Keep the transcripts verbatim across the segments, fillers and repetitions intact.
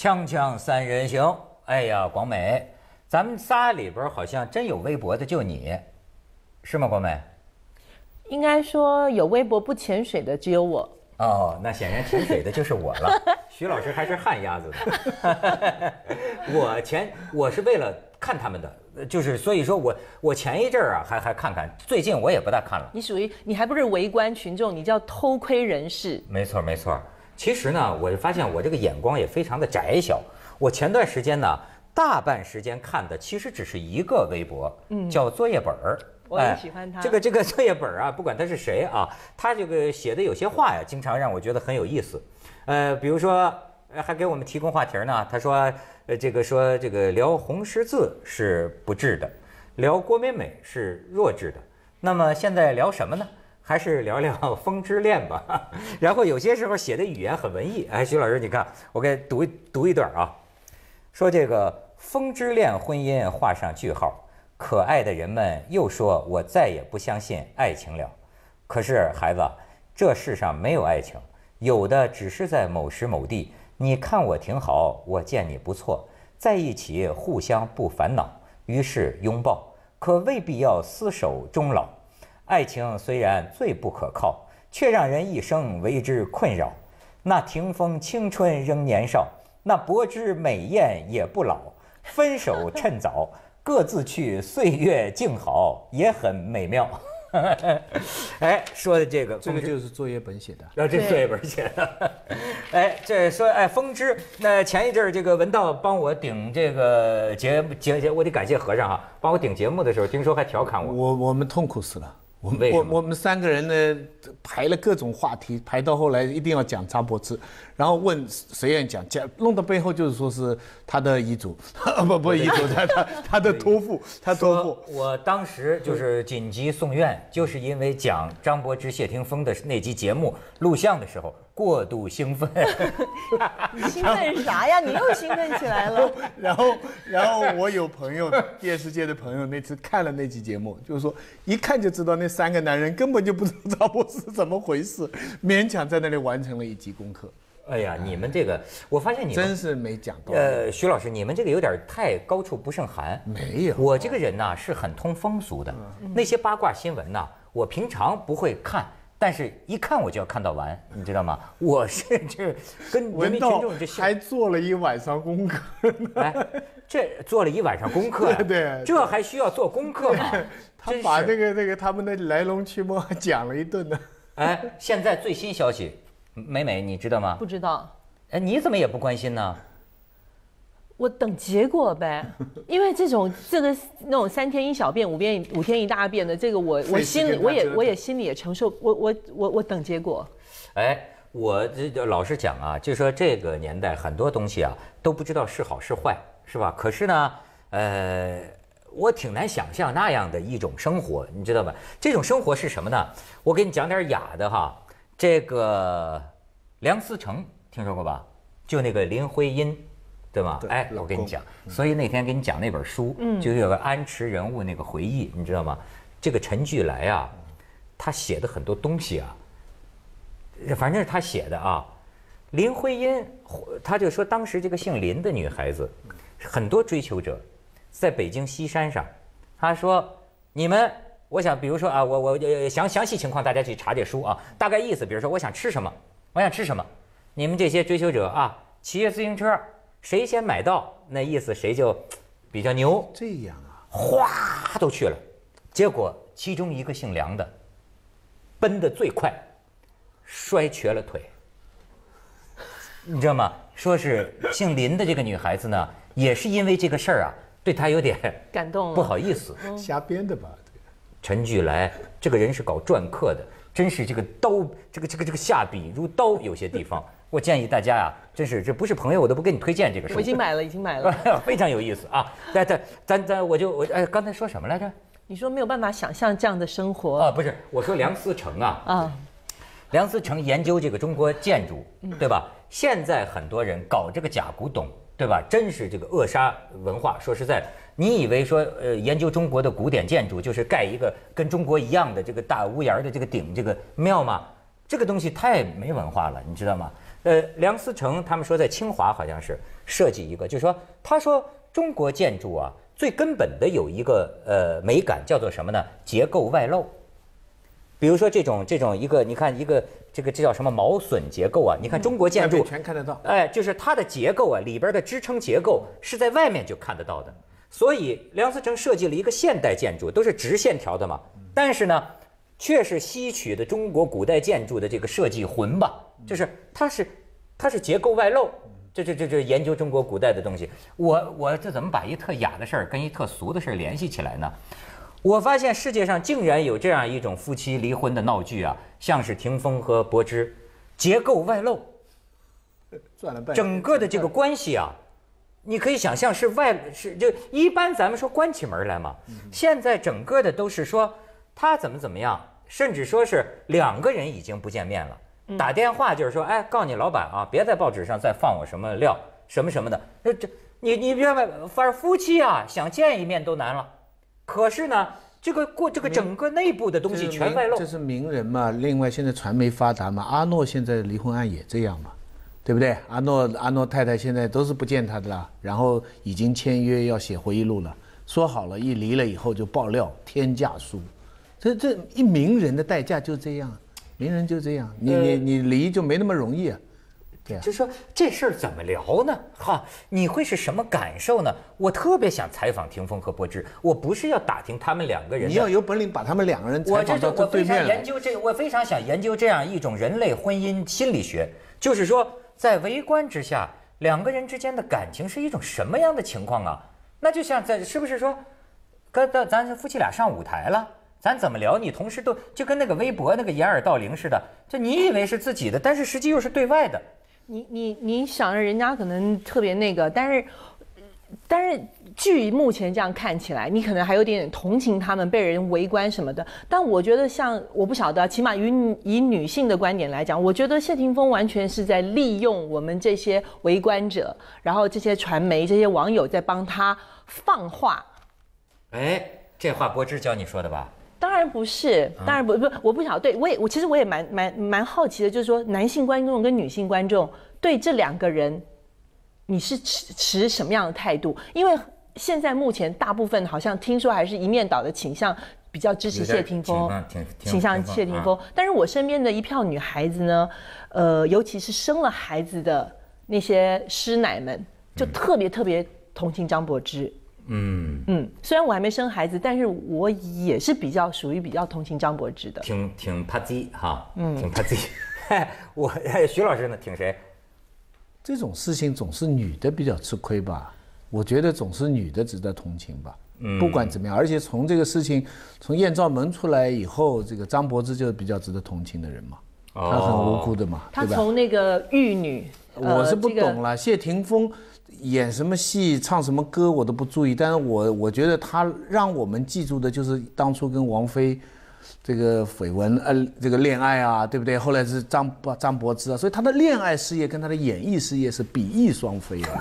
锵锵三人行，哎呀，广美，咱们仨里边好像真有微博的就你，是吗？广美？ 应该说有微博不潜水的只有我。 哦，那显然潜水的就是我了。徐老师还是旱鸭子的。我前我是为了看他们的，就是所以说我我前一阵儿啊还还看看，最近我也不大看了。 你属于你还不是围观群众，你叫偷窥人士。没错没错。其实呢，我就发现我这个眼光也非常的窄小。我前段时间呢，大半时间看的其实只是一个微博，嗯，叫作业本儿。 我很喜欢他。 哎、这个这个作业本啊，不管他是谁啊，他这个写的有些话呀，经常让我觉得很有意思。呃，比如说，还给我们提供话题呢。他说，呃，这个说这个聊红十字是不智的，聊郭美美是弱智的。那么现在聊什么呢？还是聊聊《风之恋》吧。然后有些时候写的语言很文艺。哎，徐老师，你看，我给读一读一段啊，说这个《风之恋》婚姻画上句号。可爱的人们又说：“我再也不相信爱情了。”可是孩子，这世上没有爱情，有的只是在某时某地，你看我挺好，我见你不错，在一起互相不烦恼，于是拥抱，可未必要厮守终老。爱情虽然最不可靠，却让人一生为之困扰。那霆锋青春仍年少，那柏枝美艳也不老。分手趁早。各自去，岁月静好，也很美妙。哎，说的这个， 这个就是作业本写的。 然后这作业本写的。哎，这说哎，风之那前一阵儿这个文道帮我顶这个节节节，我得感谢和尚哈，帮我顶节目的时候，听说还调侃我。 我我们痛苦死了。我们我我们三个人呢排了各种话题，排到后来一定要讲查柏兹，然后问谁愿意讲，讲弄到背后就是说是他的遗嘱，不不遗嘱，他他他的托付，他托付。 我当时就是紧急送院，就是因为讲张柏芝、谢霆锋的那期节目录像的时候过度兴奋。 你兴奋啥呀？你又兴奋起来了。 然后然后我有朋友，电视界的朋友，那次看了那期节目，就是说一看就知道那三个男人根本就不知道张柏芝怎么回事，勉强在那里完成了一集功课。 哎呀，你们这个，我发现你们真是没讲到。 呃，徐老师，你们这个有点太高处不胜寒。 没有， 我这个人呢是很通风俗的，嗯、那些八卦新闻呢，我平常不会看，但是一看我就要看到完，你知道吗？我是这跟人民群众这还做了一晚上功课。 哎，这做了一晚上功课、啊， 对对， 这还需要做功课吗？ 他把那个那个他们的来龙去脉讲了一顿呢。 哎，现在最新消息。美美，你知道吗？ 不知道。 哎，你怎么也不关心呢？ 我等结果呗，因为这种这个那种三天一小变，五天五天一大变的，这个我我心里我也我也心里也承受，我我我我等结果。 哎，我这老实讲啊，就说这个年代很多东西啊都不知道是好是坏，是吧？可是呢，呃，我挺难想象那样的一种生活，你知道吧？这种生活是什么呢？我给你讲点雅的哈。这个梁思成听说过吧？就那个林徽因，对吗？哎，我跟你讲，所以那天给你讲那本书，嗯，就有个安池人物那个回忆，你知道吗？这个陈巨来啊，他写的很多东西啊，反正是他写的啊。林徽因，他就说当时这个姓林的女孩子，很多追求者，在北京西山上，他说你们。我想，比如说啊，我我呃详详细情况大家去查这书啊，大概意思，比如说我想吃什么，我想吃什么，你们这些追求者啊，骑着自行车，谁先买到，那意思谁就比较牛。 这样啊， 哗都去了，结果其中一个姓梁的，奔得最快，摔瘸了腿。你知道吗？说是姓林的这个女孩子呢，也是因为这个事儿啊，对她有点感动， 不好意思， 瞎编的吧。 陈巨来这个人是搞篆刻的，真是这个刀，这个这个这个下笔如刀，有些地方，我建议大家呀、啊，真是这不是朋友，我都不给你推荐这个书。 我已经买了，已经买了， 非常有意思啊！咱咱咱咱，我就我哎，刚才说什么来着？ 你说没有办法想象这样的生活啊？不是，我说梁思成啊，啊，梁思成研究这个中国建筑，对吧？现在很多人搞这个假古董，对吧？真是这个扼杀文化。说实在的。你以为说，呃，研究中国的古典建筑就是盖一个跟中国一样的这个大屋檐的这个顶这个庙吗？这个东西太没文化了，你知道吗？ 呃，梁思成他们说在清华好像是设计一个，就是说他说中国建筑啊最根本的有一个呃美感叫做什么呢？结构外露。比如说这种这种一个，你看一个这个这叫什么毛笋结构啊？你看中国建筑、 嗯、全看得到， 哎，就是它的结构啊，里边的支撑结构是在外面就看得到的。所以梁思成设计了一个现代建筑，都是直线条的嘛，但是呢，却是吸取的中国古代建筑的这个设计魂吧，就是它是它是结构外露。这这这这研究中国古代的东西，我我这怎么把一特雅的事儿跟一特俗的事儿联系起来呢？我发现世界上竟然有这样一种夫妻离婚的闹剧啊，像是霆锋和柏芝，结构外露，整个的这个关系啊，你可以想象是外是就一般咱们说关起门来嘛，现在整个的都是说他怎么怎么样，甚至说是两个人已经不见面了，打电话就是说，哎，告诉你老板啊，别在报纸上再放我什么料什么什么的，这这你你别反正夫妻啊想见一面都难了。可是呢，这个过这个整个内部的东西全外露， 这是名人嘛。另外，现在传媒发达嘛，阿诺现在离婚案也这样嘛，对不对？阿诺阿诺太太现在都是不见他的啦，然后已经签约要写回忆录了，说好了，一离了以后就爆料天价书，这这一名人的代价就这样，名人就这样，你你你离就没那么容易啊。 对啊，就说这事儿怎么聊呢？哈，你会是什么感受呢？我特别想采访霆锋和柏芝，我不是要打听他们两个人， 你要有本领把他们两个人采访到这对面来。 我这我非常研究这，我非常想研究这样一种人类婚姻心理学，就是说在围观之下，两个人之间的感情是一种什么样的情况啊？那就像在是不是说，跟咱咱夫妻俩上舞台了？咱怎么聊？你同时都就跟那个微博那个掩耳盗铃似的，就你以为是自己的，但是实际又是对外的。 你你你想着人家可能特别那个，但是但是据目前这样看起来，你可能还有点点同情他们被人围观什么的。但我觉得像我不晓得，起码以以女性的观点来讲，我觉得谢霆锋完全是在利用我们这些围观者，然后这些传媒、这些网友在帮他放话。 哎，这话柏芝教你说的吧？ 当然不是，当然不不，我不晓得。对我也我其实我也蛮蛮蛮好奇的，就是说男性观众跟女性观众对这两个人，你是持持什么样的态度？因为现在目前大部分好像听说还是一面倒的倾向，比较支持谢霆锋，倾向谢霆锋。但是我身边的一票女孩子呢，呃，尤其是生了孩子的那些师奶们，就特别特别同情张柏芝。嗯嗯，虽然我还没生孩子，但是我也是比较属于比较同情张柏芝的， 挺挺怕鸡哈，嗯，挺怕鸡。我徐老师呢，挺谁？ 这种事情总是女的比较吃亏吧？我觉得总是女的值得同情吧。嗯，不管怎么样，而且从这个事情从艳照门出来以后，这个张柏芝就是比较值得同情的人嘛，哦、她很无辜的嘛， 她从那个玉女， 呃、我是不懂了，这个、谢霆锋。演什么戏、唱什么歌我都不注意，但是我我觉得他让我们记住的就是当初跟王菲这个绯闻呃这个恋爱啊，对不对？后来是张张柏芝啊，所以他的恋爱事业跟他的演艺事业是比翼双飞的，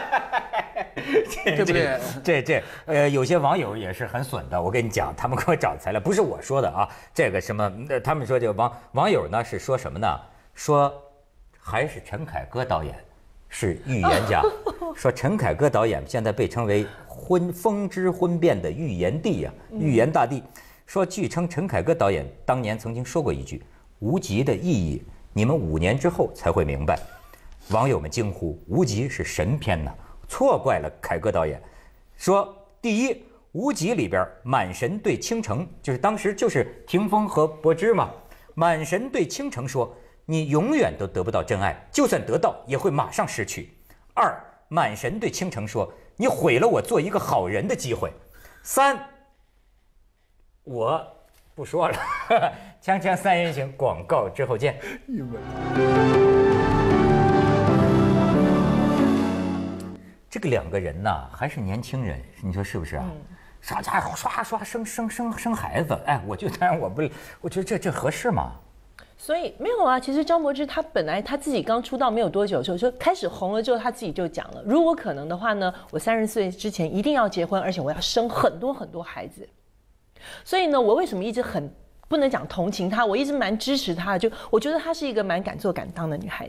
对不对？ 这这呃，有些网友也是很损的，我跟你讲，他们给我找材料，不是我说的啊，这个什么，他们说这个网网友呢是说什么呢？说还是陈凯歌导演。是预言家，说陈凯歌导演现在被称为婚风之婚变的预言帝啊，预言大帝。说据称陈凯歌导演当年曾经说过一句：“无极的意义，你们五年之后才会明白。”网友们惊呼：“无极是神片呐！”错怪了凯歌导演。说第一，无极里边满神对倾城，就是当时就是霆锋和柏芝嘛，满神对倾城说。你永远都得不到真爱，就算得到，也会马上失去。二，满神对倾城说：“你毁了我做一个好人的机会。”三，我不说了。锵锵三人行，广告之后见。这个两个人呐，还是年轻人，你说是不是啊？啥家伙刷刷生生生生孩子？哎，我就当然我不，我觉得这这合适吗？ 所以没有啊，其实张柏芝她本来她自己刚出道没有多久的时候，就开始红了之后，她自己就讲了，如果可能的话呢，我三十岁之前一定要结婚，而且我要生很多很多孩子。所以呢，我为什么一直很不能讲同情她，我一直蛮支持她的，就我觉得她是一个蛮敢做敢当的女孩子，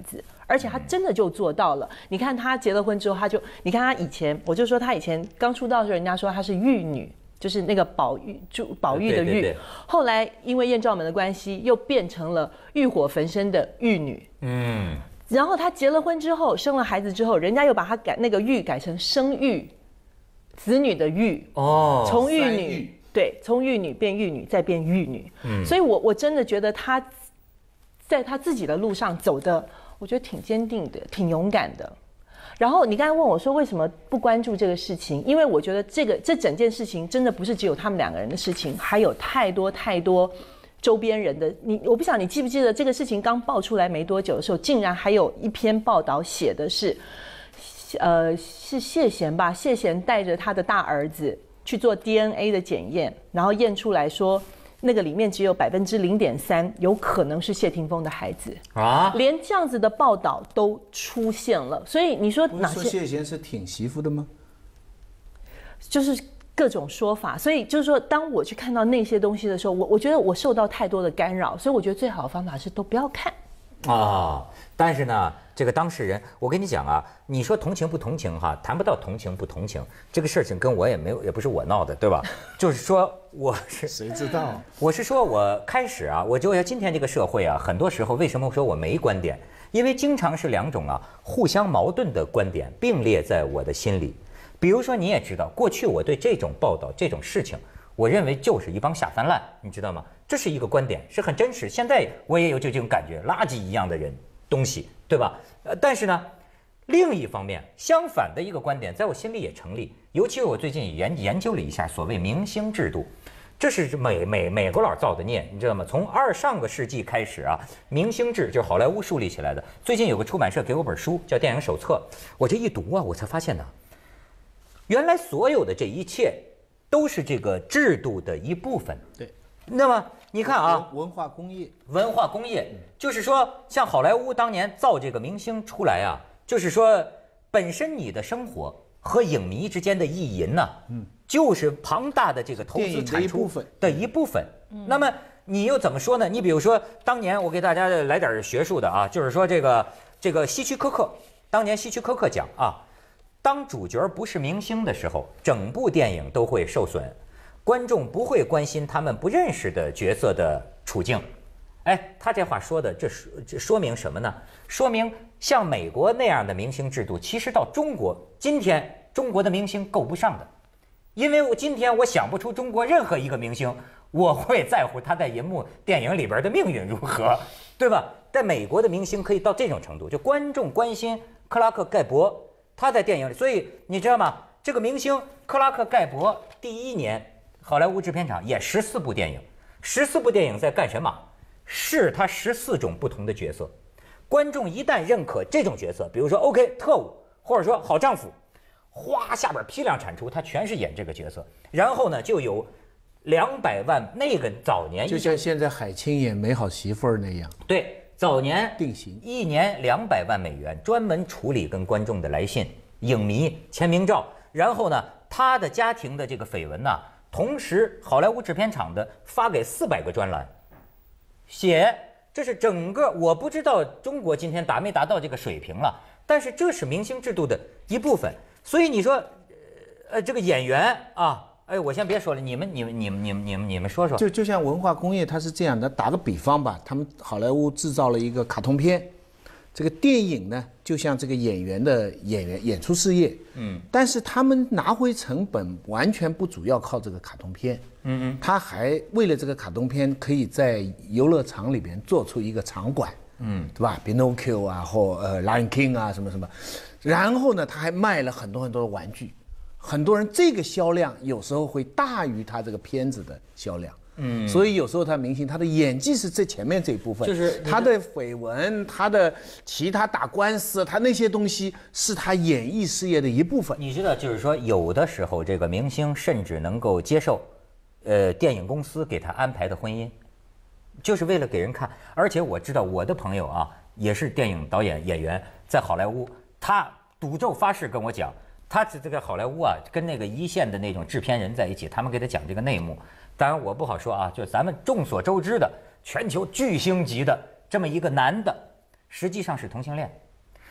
而且他真的就做到了。你看他结了婚之后，他就你看他以前，我就说他以前刚出道的时候，人家说他是玉女。就是那个宝玉，就宝玉的玉，后来因为艳照门的关系，又变成了欲火焚身的玉女。嗯，然后她结了婚之后，生了孩子之后，人家又把她改那个玉改成生育，子女的育。哦，从玉女，对，从玉女变玉女，再变玉女。嗯，所以我我真的觉得她在她自己的路上走的，我觉得挺坚定的，挺勇敢的。然后你刚才问我说为什么不关注这个事情？因为我觉得这个这整件事情真的不是只有他们两个人的事情，还有太多太多周边人的。你我不晓得你记不记得这个事情刚爆出来没多久的时候，竟然还有一篇报道写的是，呃，是谢贤吧？谢贤带着他的大儿子去做 D N A 的检验，然后验出来说。那个里面只有百分之零点三，有可能是谢霆锋的孩子啊！连这样子的报道都出现了，所以你说哪些？ 不是说谢贤是挺媳妇的吗？ 就是各种说法，所以就是说，当我去看到那些东西的时候，我我觉得我受到太多的干扰，所以我觉得最好的方法是都不要看。 啊，但是呢，这个当事人，我跟你讲啊，你说同情不同情哈，谈不到同情不同情，这个事情跟我也没有，也不是我闹的，对吧？就是说我是谁知道？ 我是说我开始啊，我就要今天这个社会啊，很多时候为什么说我没观点？因为经常是两种啊互相矛盾的观点并列在我的心里。比如说你也知道，过去我对这种报道这种事情。我认为就是一帮下三滥，你知道吗？这是一个观点，是很真实。现在我也有这种感觉，垃圾一样的人东西，对吧？呃，但是呢，另一方面，相反的一个观点，在我心里也成立。尤其是我最近研研究了一下所谓明星制度，这是美美美国佬造的孽，你知道吗？从二上个世纪开始啊，明星制就是好莱坞树立起来的。最近有个出版社给我本书叫《电影手册》，我这一读啊，我才发现呢，原来所有的这一切。都是这个制度的一部分。 对， 那么你看啊， 文化工业， 文化工业，就是说，像好莱坞当年造这个明星出来啊，就是说，本身你的生活和影迷之间的意淫呢，嗯，就是庞大的这个投资产出的一部分。那么你又怎么说呢？你比如说，当年我给大家来点学术的啊，就是说这个这个希区柯克，当年希区柯克讲啊。当主角不是明星的时候，整部电影都会受损，观众不会关心他们不认识的角色的处境。哎，他这话说的，这说这说明什么呢？说明像美国那样的明星制度，其实到中国今天，中国的明星够不上的，因为我今天我想不出中国任何一个明星，我会在乎他在银幕电影里边的命运如何，对吧？在美国的明星可以到这种程度，就观众关心克拉克盖博。他在电影里，所以你知道吗？这个明星克拉克盖博第一年好莱坞制片厂演十四部电影，十四部电影在干什么？是他十四种不同的角色。观众一旦认可这种角色，比如说 OK 特务，或者说好丈夫，哗下边批量产出，他全是演这个角色。然后呢，就有两百万，那个早年就像现在海清演美好媳妇儿那样。 对。早年定型一年两百万美元，专门处理跟观众的来信、影迷签名照。然后呢，他的家庭的这个绯闻呢，同时好莱坞制片厂的发给四百个专栏，写这是整个我不知道中国今天达没达到这个水平了，但是这是明星制度的一部分。所以你说，呃，这个演员啊。哎，我先别说了，你们、你们、你们、你们、你们、你们说说。 就就像文化工业，它是这样的。打个比方吧，他们好莱坞制造了一个卡通片，这个电影呢，就像这个演员的演员演出事业，嗯，但是他们拿回成本完全不主要靠这个卡通片，嗯嗯，他还为了这个卡通片，可以在游乐场里边做出一个场馆，嗯，对吧 ？Pinocchio 啊，或呃 Lion King 啊，什么什么，然后呢，他还卖了很多很多的玩具。很多人这个销量有时候会大于他这个片子的销量，嗯，所以有时候他明星他的演技是最前面这一部分，就是他的绯闻，他的其他打官司，他那些东西是他演艺事业的一部分。 你知道，就是说有的时候这个明星甚至能够接受，呃，电影公司给他安排的婚姻，就是为了给人看。而且我知道我的朋友啊，也是电影导演演员，在好莱坞，他赌咒发誓跟我讲。他这个好莱坞啊，跟那个一线的那种制片人在一起，他们给他讲这个内幕。当然我不好说啊，就是咱们众所周知的全球巨星级的这么一个男的，实际上是同性恋。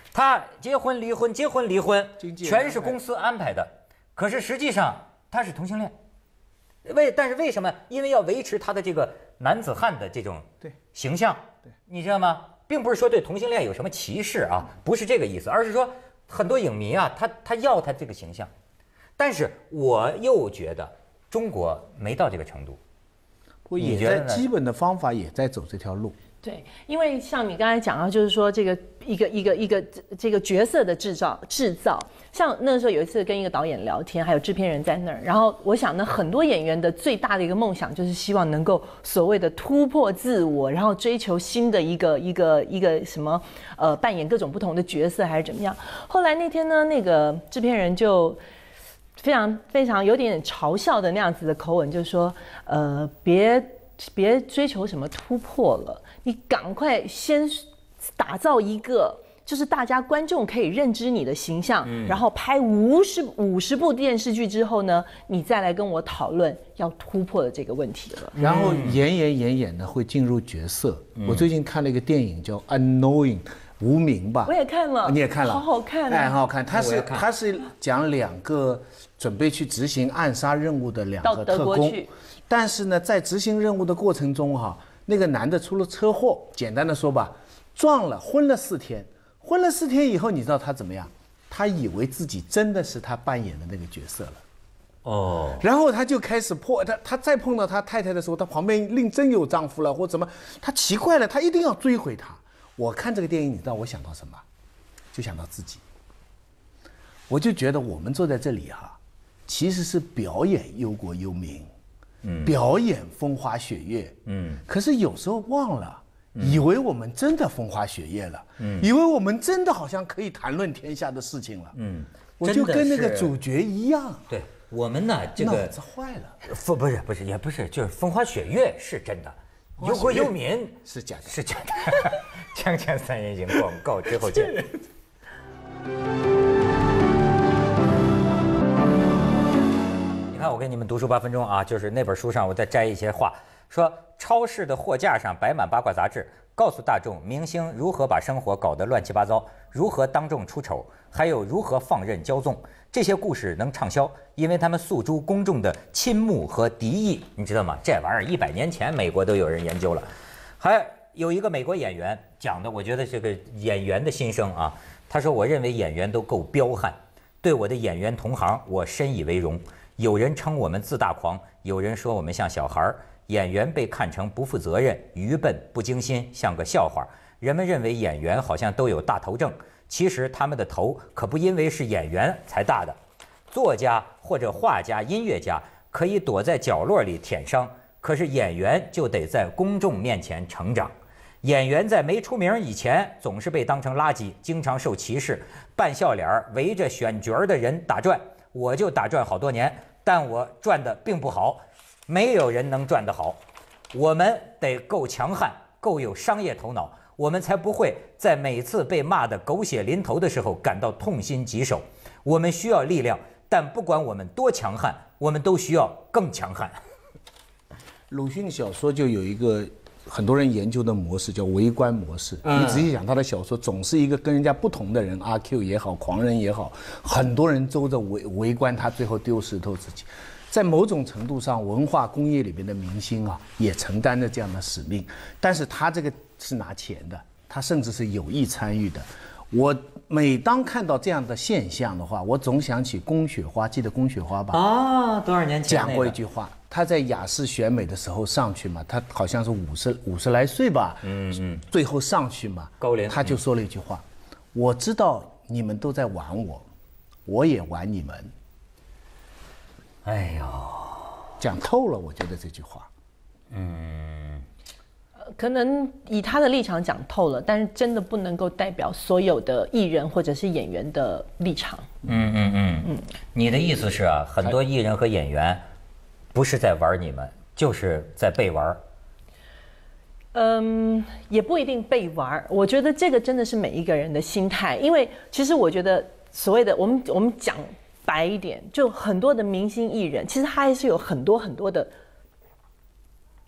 他结婚离婚结婚离婚，全是公司安排的，可是实际上他是同性恋。为但是为什么？因为要维持他的这个男子汉的这种形象，你知道吗？并不是说对同性恋有什么歧视啊，不是这个意思，而是说很多影迷啊，他他要他这个形象，但是我又觉得中国没到这个程度， 我也在基本的方法也在走这条路。 对，因为像你刚才讲到，就是说这个一个一个一个这个角色的制造制造，像那时候有一次跟一个导演聊天，还有制片人在那儿，然后我想呢，很多演员的最大的一个梦想就是希望能够所谓的突破自我，然后追求新的一个一个一个什么呃扮演各种不同的角色还是怎么样。后来那天呢，那个制片人就非常非常有点嘲笑的那样子的口吻，就说呃别别追求什么突破了。你赶快先打造一个，就是大家观众可以认知你的形象，嗯、然后拍五十五十部电视剧之后呢，你再来跟我讨论要突破的这个问题了。 然后演演演演呢，会进入角色。嗯、我最近看了一个电影叫《Unknowing》，无名吧？ 我也看了， 你也看了， 好好看、啊， 哎，很好看。他是他是讲两个准备去执行暗杀任务的两个特工，但是呢，在执行任务的过程中哈、啊。那个男的出了车祸，简单的说吧，撞了，昏了四天，昏了四天以后，你知道他怎么样？他以为自己真的是他扮演的那个角色了，哦，然后他就开始破，他他再碰到他太太的时候，他旁边另真有丈夫了或怎么，他奇怪了，他一定要追回她。我看这个电影，你知道我想到什么？就想到自己，我就觉得我们坐在这里哈、啊，其实是表演忧国忧民。嗯，表演风花雪月，嗯，可是有时候忘了，以为我们真的风花雪月了，嗯，以为我们真的好像可以谈论天下的事情了，嗯，我就跟那个主角一样， 对我们呢，这个脑子坏了， 不不是不是也不是，就是风花雪月是真的，忧国忧民是假的， 是假的。锵锵三人行，广告之后见。你看，我给你们读书八分钟啊，就是那本书上我再摘一些话，说超市的货架上摆满八卦杂志，告诉大众明星如何把生活搞得乱七八糟，如何当众出丑，还有如何放任骄纵。这些故事能畅销，因为他们诉诸公众的倾慕和敌意，你知道吗？这玩意儿一百年前美国都有人研究了。还有一个美国演员讲的，我觉得这个演员的心声啊，他说：“我认为演员都够彪悍，对我的演员同行，我深以为荣。有人称我们自大狂，有人说我们像小孩儿。演员被看成不负责任、愚笨、不精心，像个笑话。人们认为演员好像都有大头症，其实他们的头可不因为是演员才大的。作家或者画家、音乐家可以躲在角落里舔伤，可是演员就得在公众面前成长。演员在没出名以前，总是被当成垃圾，经常受歧视，扮笑脸围着选角的人打转。我就打转好多年。”但我赚的并不好，没有人能赚得好。我们得够强悍，够有商业头脑，我们才不会在每次被骂得狗血淋头的时候感到痛心疾首。我们需要力量，但不管我们多强悍，我们都需要更强悍。 鲁迅小说就有一个很多人研究的模式，叫围观模式。嗯、你仔细想，他的小说总是一个跟人家不同的人，阿 Q 也好，狂人也好，很多人都在围围观他，最后丢石头自己。在某种程度上，文化工业里边的明星啊，也承担着这样的使命。但是他这个是拿钱的，他甚至是有意参与的。我每当看到这样的现象的话，我总想起龚雪花，记得龚雪花吧？ 啊，多少年前、那个、 讲过一句话。他在雅士选美的时候上去嘛，他好像是五十五十来岁吧，嗯嗯，最后上去嘛， 高龄， 他就说了一句话：“嗯、我知道你们都在玩我，我也玩你们。” 哎呦， 讲透了，我觉得这句话， 嗯，可能以他的立场讲透了，但是真的不能够代表所有的艺人或者是演员的立场。 嗯嗯嗯嗯，你的意思是啊，很多艺人和演员。不是在玩你们，就是在被玩。 嗯，也不一定被玩。我觉得这个真的是每一个人的心态，因为其实我觉得所谓的我们我们讲白一点，就很多的明星艺人，其实他还是有很多很多的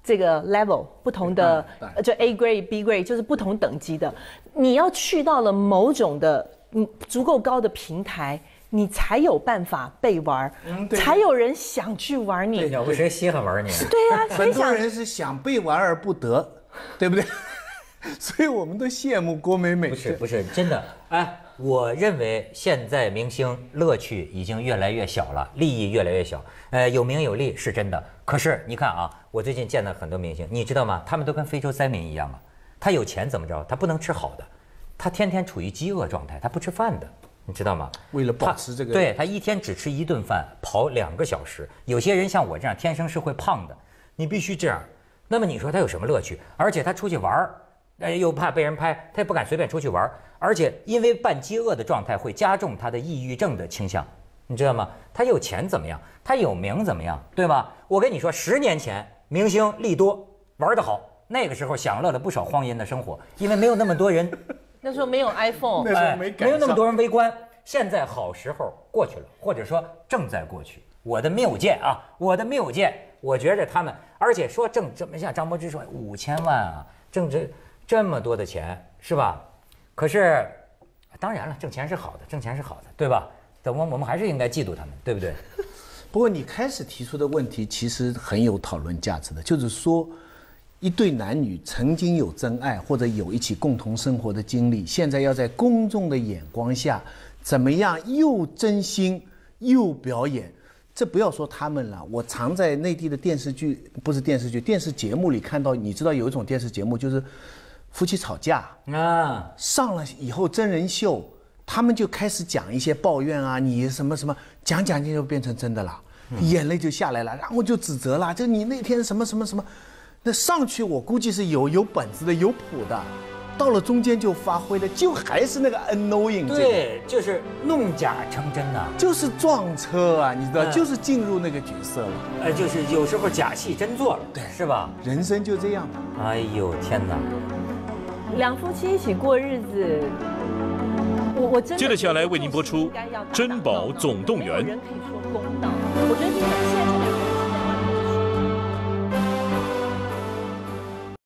这个 level 不同的，呃，就 A grade、B grade 就是不同等级的。你要去到了某种的嗯足够高的平台，你才有办法被玩，嗯、才有人想去玩你。 要不谁稀罕玩你？ 对呀、啊， 很多人是想被玩而不得，对不对？所以我们都羡慕郭美美。 不是不是真的，哎，我认为现在明星乐趣已经越来越小了，利益越来越小。呃，有名有利是真的，可是你看啊，我最近见到很多明星，你知道吗？他们都跟非洲灾民一样啊。他有钱怎么着？他不能吃好的，他天天处于饥饿状态，他不吃饭的，你知道吗？ 为了保持这个， 对他一天只吃一顿饭，跑两个小时。有些人像我这样，天生是会胖的，你必须这样。那么你说他有什么乐趣？而且他出去玩儿。哎，又怕被人拍，他也不敢随便出去玩，而且因为半饥饿的状态会加重他的抑郁症的倾向，你知道吗？他有钱怎么样？他有名怎么样？对吧？我跟你说，十年前明星利多玩得好，那个时候享乐了不少荒淫的生活，因为没有那么多人， 那时候没有 iPhone， 那时候没赶上， 没有那么多人围观。现在好时候过去了，或者说正在过去。我的谬见啊，我的谬见，我觉着他们，而且说挣这么像张柏芝说五千万啊，挣这。这么多的钱是吧？可是，当然了，挣钱是好的，挣钱是好的，对吧？但我我们还是应该嫉妒他们，对不对？ 不过你开始提出的问题其实很有讨论价值的，就是说，一对男女曾经有真爱或者有一起共同生活的经历，现在要在公众的眼光下，怎么样又真心又表演？这不要说他们了，我常在内地的电视剧，不是电视剧，电视节目里看到，你知道有一种电视节目就是夫妻吵架啊，上了以后真人秀，他们就开始讲一些抱怨啊，你什么什么，讲讲就变成真的了，眼泪就下来了，然后就指责了，就你那天什么什么什么，那上去我估计是有有本子的，有谱的。到了中间就发挥的，就还是那个 annoying， 对，就是弄假成真呐、啊， 就是撞车啊，你知道，嗯、就是进入那个角色了。 呃，就是有时候假戏真做了， 对， 是吧？ 人生就这样的。 哎呦天哪！ 两夫妻一起过日子，我我真的接着下来为您播出《珍宝总动员》。 没有人可以说公道，我觉得这很现